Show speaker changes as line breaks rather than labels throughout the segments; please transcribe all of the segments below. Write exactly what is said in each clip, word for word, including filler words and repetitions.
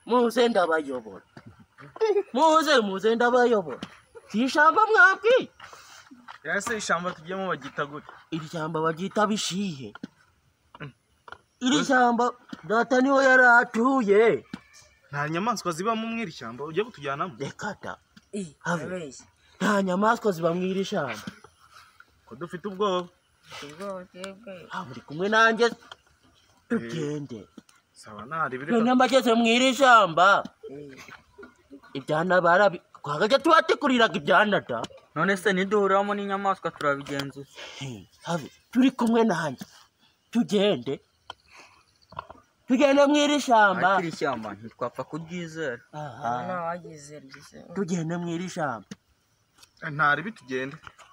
muze ndabayobora muze muze ndabayobora ishamba mwabwi
ese ishamba tugiyemo bagita gute
iri shamba bagita bishihe iri shamba data niho yaratuye
nta nyamaswa ziba mu mwiri shamba ujye kutujyanamo
rekata nta nyamaswa ziba mu iri shamba
ko dufite ubwoba
ubwoba twebwe
muri kumwe nanjye tugende
sawa nari bireka
none mbageze mu iri shamba ibyana barabi kwagaje tubatekuriraga ibyana da
none se niduhuramo n'inyamaswa turabigenzuza
habe turi kumwe nanjye tugende tugende mu iri shamba
iri shyamba ntitwapfa kuryizera
nta wagize rwose
tugende mu iri shamba
ntari bitugende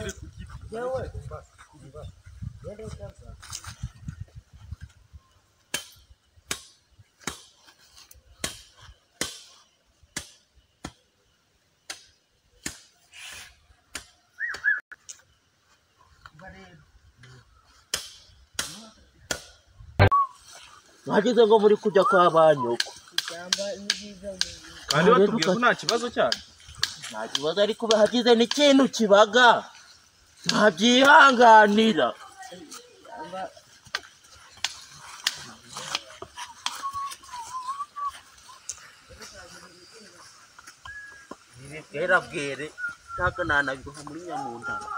mwagize ngo muri kujya kwa banyoko
kandi batubwiye ko nta kibazo cyane
nta kibazo ariko bahagize n'ikintu kibaga ntabyihanganira ibi bwera bwere ntabwo nanabiguha muri Nyamundara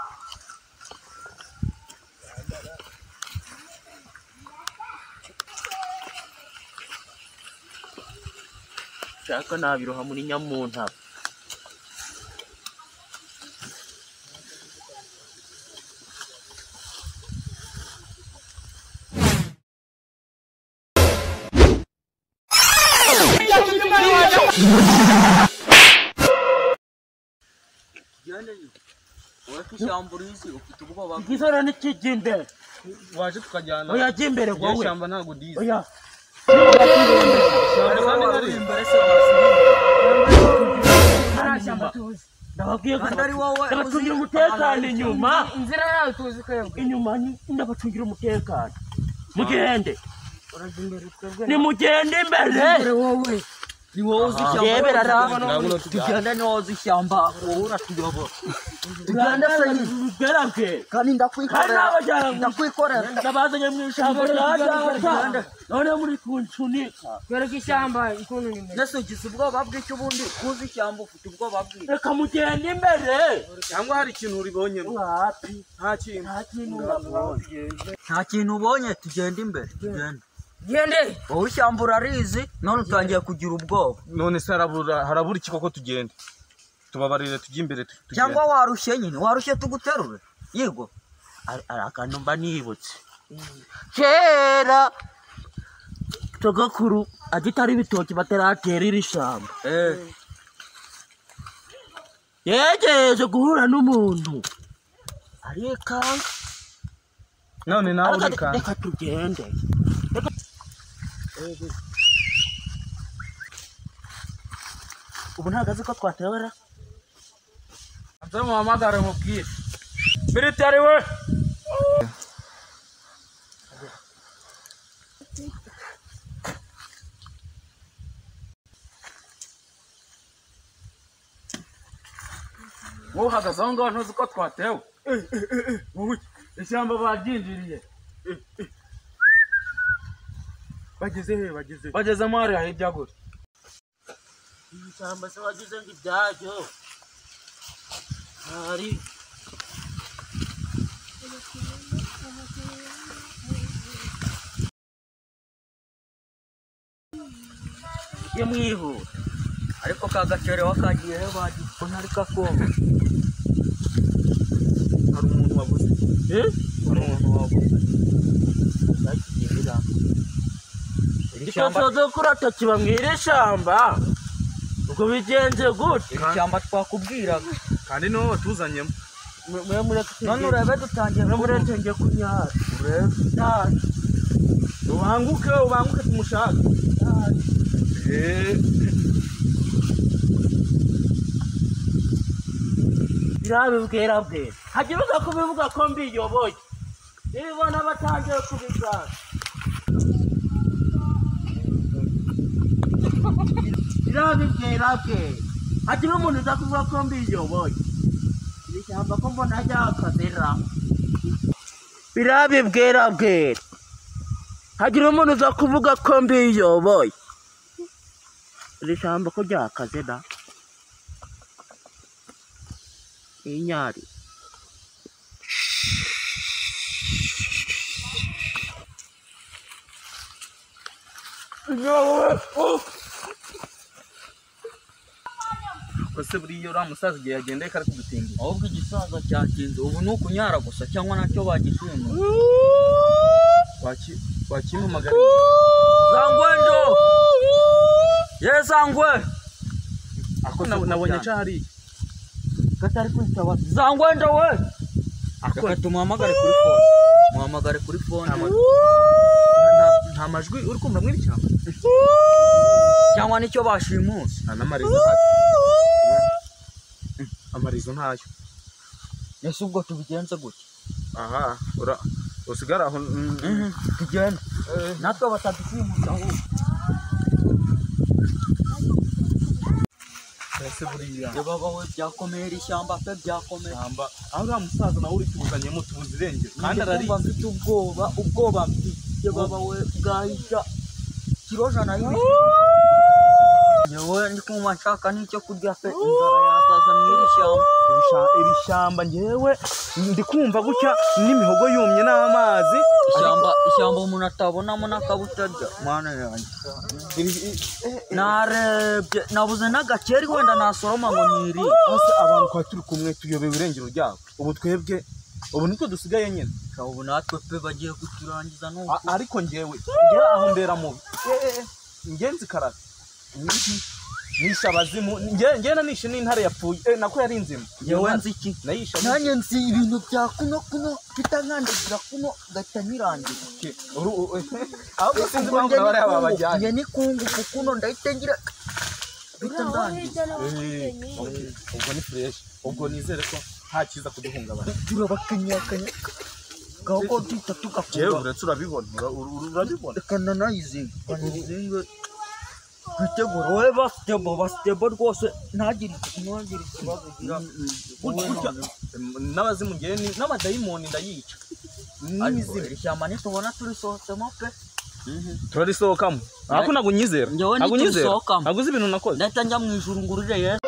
shaka nabiroha muri Nyamuntara Gizora nikijinde
waje tukajyana
oya jimbere gwowe
shamba ntago dize
oya ndababwiye ko ndabacungira umutekano inyuma
inzira yawe tuzi kwebwe
inyuma ndabacungira umutekano mugende nimugende imbere
wowe
ni wowe uzi ishyamba tugenda ni wowe uzi ishyamba wowe uratuyobora
tugende bwerabwe
kandi ndakwikorera ndakwikorera
ndabazanye mu ishyamba rya data none muri kuncunika
twereke ishyamba ikuntu nimeze
Yesu ugize ubwoba bw'icyo ubundi kuzi ishyamba ufite ubwoba bw'icyo
reka mugende imbere
cyangwa hari ikintu uribonyemo
wapi
nta kintu
nta kintu ubonye
nta kintu ubonye tugenda imbere tugende
gende
wowe ishyamba urarizi none utangiye kugira ubwoba
none se harabura harabura iki koko tugende tubabarire tujye imbere tugende
cyangwa warushye nyine warushye tuguterure yego
ari akantu mba nibutse kera sogokuru agitari ibitoki bataratera iri shamba yegeje guhura n'umuntu arikanga
none nawe urikanga
reka tugende ubu ntabwo azi ko twatebera
nze muhamagare mubwire militari we wowe uhagaze aho ngaho ntuzi ko twatewe wowe ishyamba baryinjiriye bageze he bageze bagezemo hariya hirya gutya
iri shyamba se wagize ngo ibyaryo hari ye mwihuta
ariko ka gacere wakagiye he bagikona ari kakongo
hari umuntu wabuze
eh
hari umuntu wabuze
bakigira ishyamba kurata kiba mu iri shyamba ubwo bigenze gute
iri shyamba twakubwiraga
kandi niho watuzanyemo
none urebe dutangiye
murenge kunyara
urebe
cyane
ubanguke ubanguke tumushaka eh
birabibwira bwe hagira uza kubivuga ko mbiyoboye nibibona batangiye kubigana birabibwira bwe hagira umuntu uza kuvuga ko mbiyoboye iri shyamba ko mbona ryakazira birabibwira bwe hagira umuntu uza kuvuga ko mbiyoboye iri shyamba ko ryakazira inyari
Kose buriya uriya musaza igihe yagendeye kari kudutinda.
ahubwo igisaza cyatinze ubu ni ukunyara gusa cyangwa nacyo bagishima
Waki wakimpamagara.
zangwendo ye zangwe
Ako nabonye cyari.
katari kwitaba zangwendo we reka tumuhamagare kuri phone muhamagare kuri phone
Nta majwi uri kumva mwiri cyangwa?
cyangwa nicyo bashimusa
Nta n'amarizo hati. Amarizo ntayo.
ese ubwo tubigenze gutya
Aha, ura usigara aho.
tugenda natwe batadushimusa ahubwo
Ese buriya
iyo baba we byakomeye iri shyamba pe byakomeye
shyamba aho uriya musaza nawe uri tubuzanyemo tubuze irengero kandi arari
kumva mfite ubwoba ubwoba mfite baba we bwahisha kirojana y'ibiti yewe ndi kumva nshaka n'icyo kurya pe inzara yasaza mw'iri shyamba
iri shyamba ngewe ndi kumva gutya n'imihogo yumye n'amazi.
ishyamba ishyamba umuntu atabonamo n'akabutarya mana yanjye narebye nabuze n'agakeri wenda nasoroma ngo niri
Hose abantu kwa turi kumwe tuyobewe irengero ryabo. Ubu twebwe ubu nitwe dusigaye nyine.
ubu natwe pe bagiye kuturangiza nuko
A- ariko ngewe ngewe aho mbera mubi ingenzi karate nisha abazimu ngewe ngewe nanishe n'intare yapfuye eh, nako yari inzima
yewe nzi iki
nayisha
nanjye nzi ibintu bya kuno kuno bitankandagira kuno gahita nirangira
ahubwo sinzi impamvu nabari aba bajyanye.
njye ni kungufu kuno ndahita ngira bita ndangiza
Ubwo ni fresh ubwo nizere ko nta kiza kuduhungabana.
turabakanyakanya gaho duhita
Jewe
tugafunga
uretse urabibona ura- ura- urabibona
reka nanayizinga kanizinga kwitegura wowe basitebo basitebo rwose ntagire ntagire ikibazo ugira
gutya n'abazimu ngewe ni- n'abadayimoni ndayica
ariko
n'imizimu
iri shyamba nitubona turisohotsemo pe
turarisohokamo ariko ntabwo unyizera
Njyewe
ntabwo unyizera
ntiturisohokamo.
ntabwo uzi ibintu nakoze.
ndahita njya mu ijuru ngurire yesu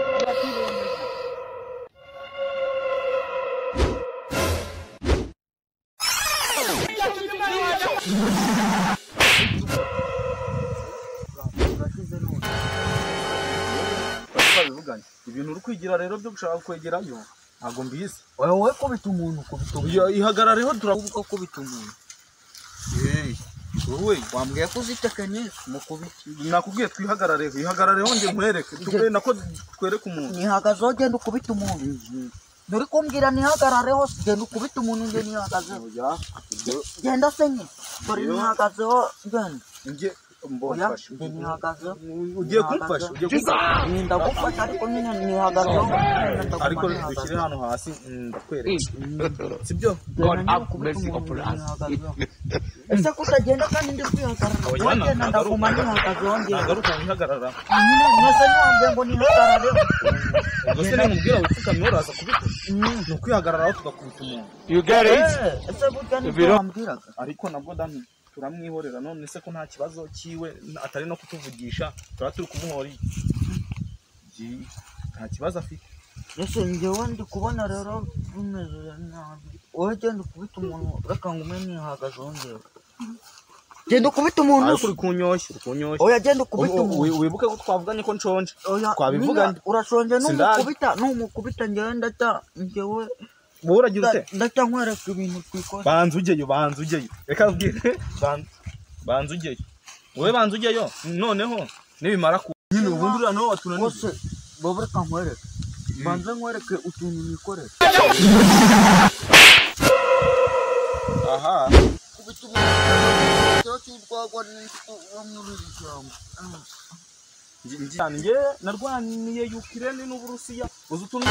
twabivuganye ibintu uri kwigira rero byo gushaka kwegerayo ntabwo mbizi.
wowe kubita umuntu kubita umuntu
Oya, ihagarareho turavuga.
uko kubita umuntu
Hey, wowe
wambwiye ko uzi tekinike mu kubita
nakubwiye twihagarareho ihagarareho nge nkwereke tubwe nako twereke umuntu.
nihagazeho genda ukubita umuntu nturi kumbwira nihagarareho genda ukubita umuntu nge nihagazeho
Oya,
genda se nye dore nihagazeho genda
nge
oya
mbofashe.
nge nihagazeho
Ugiye kumfasha ugiye kumfasha
ndagufasha ariko nyine nihagazeho
ariko dushyire hano hasi ndakwereka sibyo.
ese kutagenda kandi ndi kwihagarara
Oya,
wowe genda
nagaruka.
ndaguma nihagazeho ngewe
nagaruka nkihagarara
nyine mwese niwambwiye ngo nihagarareho
ubwo se nimubwira wipfukamye uraza kubikora ni ukwihagararaho tugakubita umuntu.
Eh, ese burya nibyo wambwiraga
ariko nabwo dani turamwihorera none se ko nta kibazo cyiwe atari no kutuvugisha turaba turi kumuhora iki nta kibazo afite.
ese njyewe ndi kubona rero bimeze nabi wowe genda ukubita umuntu reka ngume nihagazeho ngewe genda ukubita umuntu
ariko uri kunyoshya uri kunyoshya.
oya genda ukubita
Wi-
umuntu
wi- wibuke ko twavuganye ko nshonje
oya
twabivuganye.
nyine urashonje
Sindari.
numukubita numukubita ngewe ndata ngewe
wowe uragira ute
ndata nkwereka ibintu twikoze
banza ujyeyo banza ujyeyo reka mbwire banza banza ujyeyo wowe banza ujyeyo noneho nibimara ku nyine ubundi uriya nawe watunaniye.
rwose bobo reka nkwereke banze nkwereke utuntu nikorera
aha
kubita umuntu cy'urwagwa n'inzuki muri iri shyamba
cyane nge narwaniye Ukraine n'Uburusiya uzi utuntu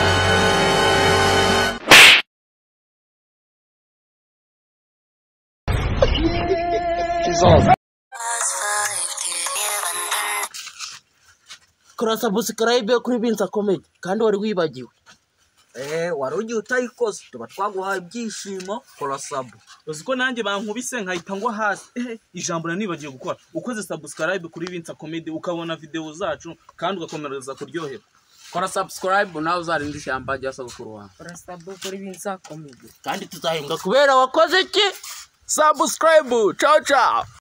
kora subscribe kuri Binza Comedy kandi wari wibagiwe.
Eh, wari ugiye utayikoze tuba twaguhaye ibyishimo kora sub.
uzi ko nanjye bankubise nkahita ngo hasi eh ijambo nanibagiye gukora ukoze subscribe kuri Binza Comedy ukabona video zacu kandi ugakomereza kuryohera.
Kora subscribe nawe uzarinda ishyamba rya sabukuru wawe.
Kora sub kuri Binza Comedy.
Kandi tuzahembwa kubera wakoze iki? Subscribe. Ciao ciao.